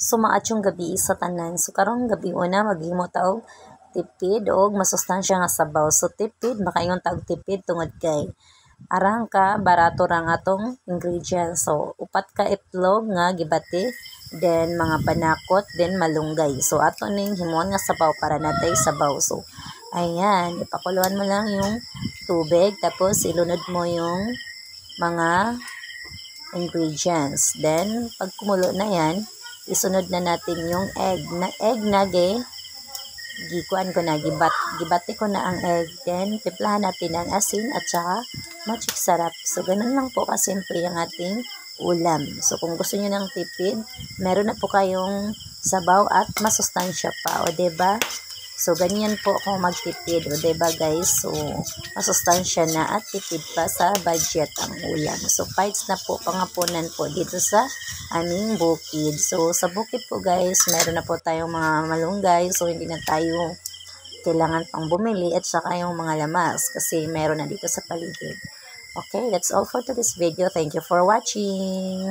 Sumaatyong gabi sa tanan. So karong gabi una maghimo ta og tipid og masustansya nga sabaw. So tipid makaingon ta og tipid tungod kay arang ka barato ra nga atong ingredients. So upat ka itlog nga gibati, then mga panakot, then malunggay. So ato ning himuon nga sabaw para natay sabaw. So ayan, ipakuluan mo lang yung tubig tapos ilunod mo yung mga ingredients. Then pag kumulo na yan, isunod na natin yung egg na gikuan ko na, gibati ko na ang egg, then timplahan natin ang asin at saka magic sarap. So ganun lang po kasimple ang ating ulam. So kung gusto niyo ng tipid, meron na po kayong sabaw at masustansya pa, o diba? So ganyan po kung magtipid, o diba guys? So masustansya na at tipid pa sa budget ang ulam. So fights na po pangapunan po dito sa aming bukid. So sa bukid po guys, meron na po tayong mga malunggay. So hindi na tayo kailangan pang bumili at saka yung mga lamas kasi meron na dito sa paligid. Okay, that's all for today's video. Thank you for watching.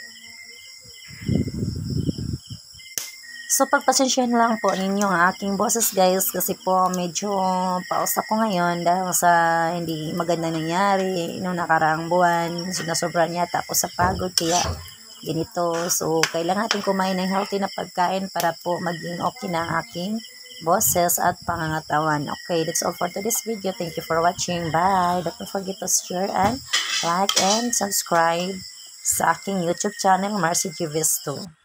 So pagpasensyahan lang po ninyo ang aking boses guys kasi po medyo paus ako ngayon dahil sa hindi maganda nangyari noong nakaraang buwan. Sinasobra yata ako sa pagod kaya ganito. So kailangan natin kumain ng healthy na pagkain para po maging okay na ang aking boses at pangangatawan. Okay, that's all for today's video. Thank you for watching. Bye! Don't forget to share and like and subscribe sa aking YouTube channel, Marcy Gives 2.